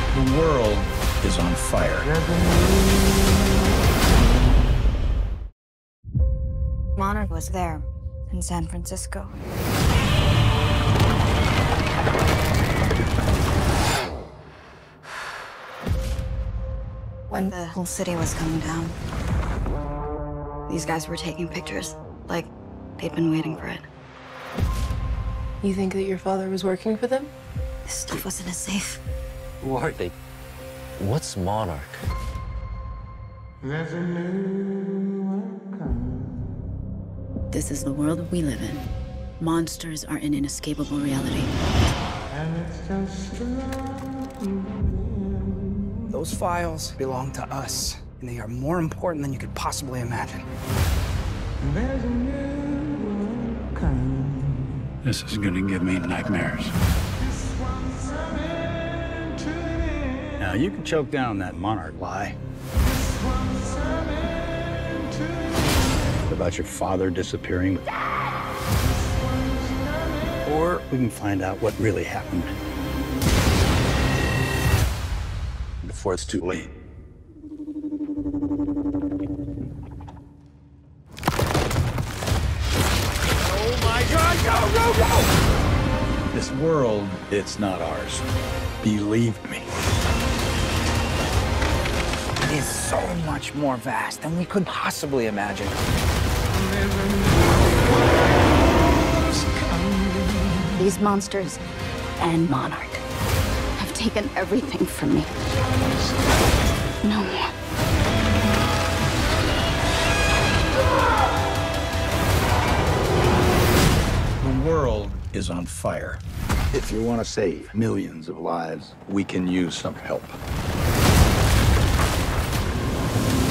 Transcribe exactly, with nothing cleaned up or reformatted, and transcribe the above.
The world is on fire. Monarch was there in San Francisco. When the whole city was coming down, these guys were taking pictures, like they'd been waiting for it. You think that your father was working for them? This stuff was in a safe. Who are they? What's Monarch? There's a new one coming. This is the world we live in. Monsters are an inescapable reality. And it's just Those files belong to us, and they are more important than you could possibly imagine. There's a new one coming. This is gonna give me nightmares. This one's coming to an end. Now, you can choke down that Monarch lie This one's coming to an end. about your father disappearing, or we can find out what really happened before it's too late. Oh my God, go, go, go! This world, it's not ours. Believe me. It is so much more vast than we could possibly imagine. There's a new one's coming. These monsters and Monarch have taken everything from me. No more. The world is on fire. If you want to save millions of lives, we can use some help.